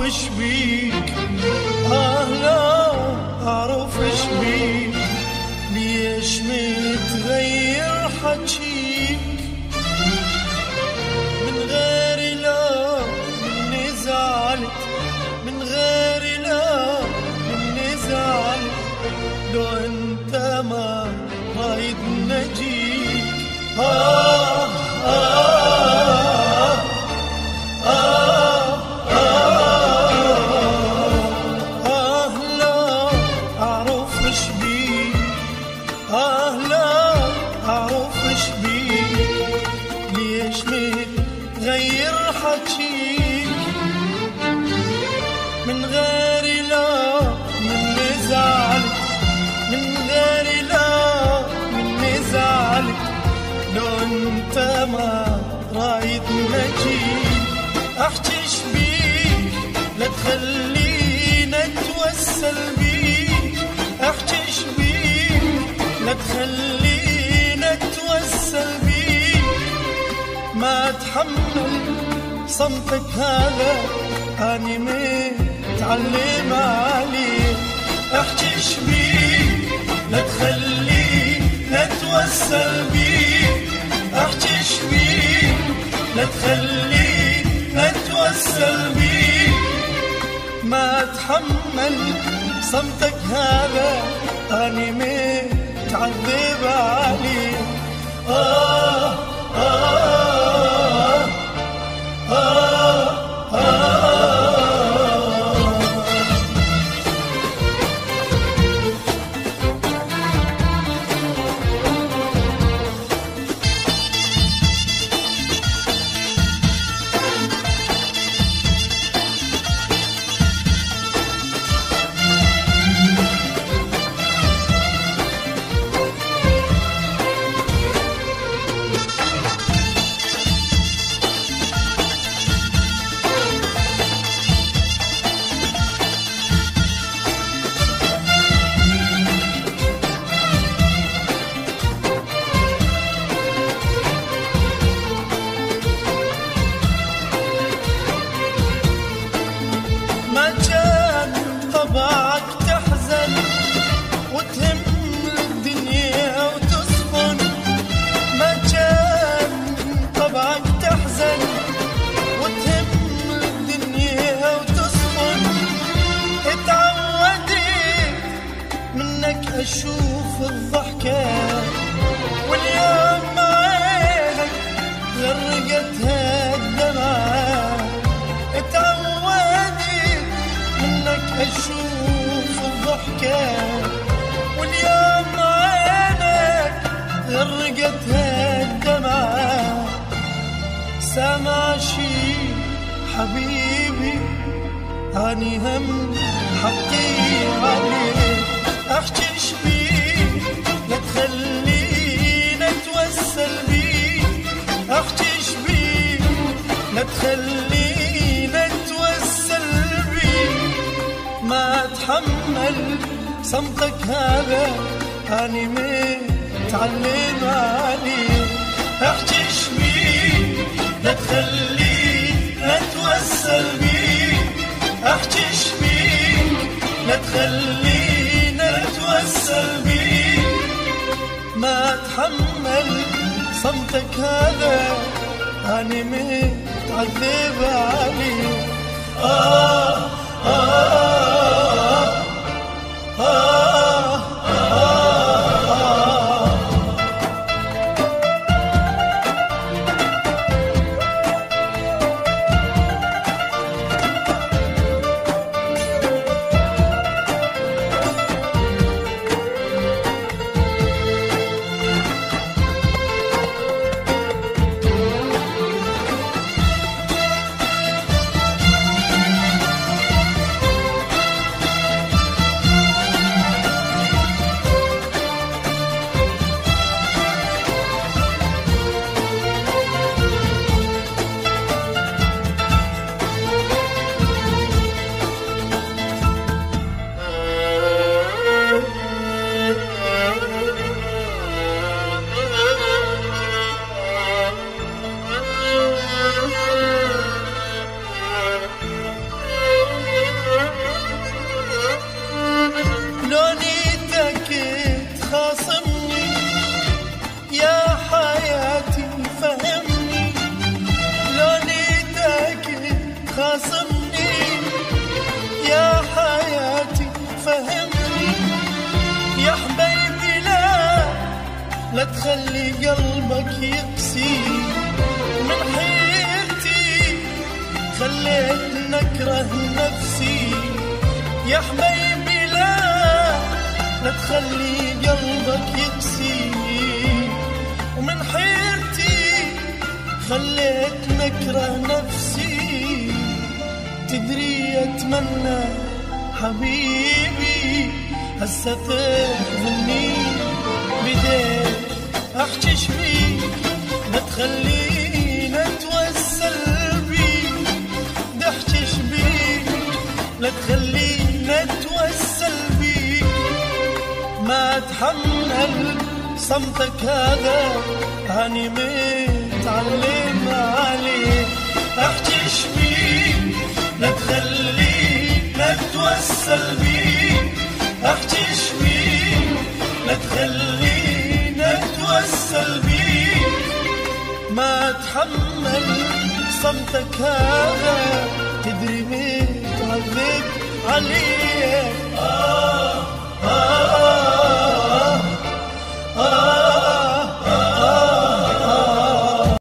ايش بيك، لا اعرف ايش بيك، ليش متغير حجيك، من غيري لا مني زعلت، من غيري لا مني زعلت، لو انت ما رايد نجيك. لا أعرف إيش بيك، لا أعرف إيش بيك، ليش متغير حجيك، من غيري لا مني زعلت، من غيري لا مني زعلت، لو انت ما رايد نجيك. احجيش بيك لا تخلينا اتوسل بيك، احجيش بيك لا تخلينا اتوسل بيك، ما اتحمل صمتك هذا اني متعلم عليه. احجيش بيك لا تخلينا اتوسل بيك، احجيش بيك لا تخلينا اتوسل بيك، ما اتحمل صمتك هذا اني متعذب عليه. أشوف الضحكة واليوم عينك غرقتها الدمعة، اتعودت منك أشوف الضحكة واليوم عينك غرقتها الدمعة. سامع شي حبيبي أني هم حقي عليك، احجيش بيك لا تخلينا اتوسل بيك، احجيش بيك لا تخلينا اتوسل بيك، ما اتحمل صمتك هذا اني متعلم عليه. احجيش بيك لا تخلينا اتوسل بيك، احجيش بيك لا تخلينا اتوسل بيك، ما اتحمل صمتك هذا اني متعذب عليه. لا تخلي قلبك يقسي. من حيرتي خليت نكره نفسي يا حبيبي، لا تخلي قلبك يقسي. ومن حيرتي خليت نكره نفسي. تدري أتمنى حبيبي هسه تاخذني بديت احجش بيك، لا تخلينا نتوسل بيك. دحجش بيك لا تخلينا نتوسل بيك. ما اتحمل صمتك هذا هاني متعلم عليه. احجش بيك لا تخلينا نتوسل بيك. احجش بيك لا تخلينا نتوسل بيك. ما اتحمل صمتك هذا تدري متعذب عليه.